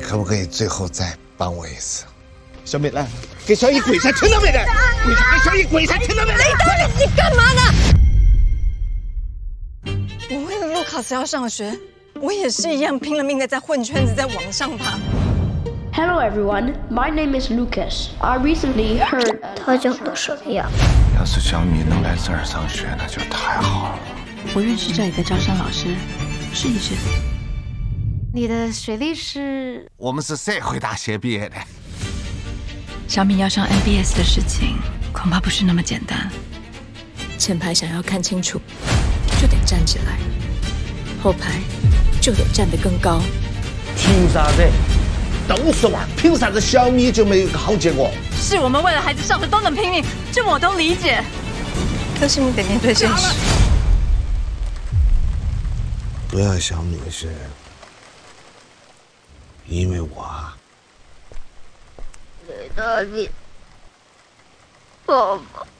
可不可以最后再帮我一次？ 小美来，给小姨跪下，听到没得？跪下，给小姨跪下，听到没得？ 雷德，你干嘛呢？我为了卢卡斯要上学，我也是一样拼了命的在混圈子，在往上爬。 Hello everyone, my name is Lucas. I recently heard 他讲的什么呀？ 要是小米能来这儿上学，那就太好了。 我认识这里的招生老师，试一试。 你的学历是？ 我们是社会大学毕业的。 小米要上 MBS 的事情，恐怕不是那么简单。 前排想要看清楚，就得站起来；后排就得站得更高。 凭啥子？都是娃，凭啥子小米就没有个好结果？ 是我们为了孩子上学都能拼命，这我都理解。可是你得面对现实。 不要想你是因为我啊。 在哪里？爸爸。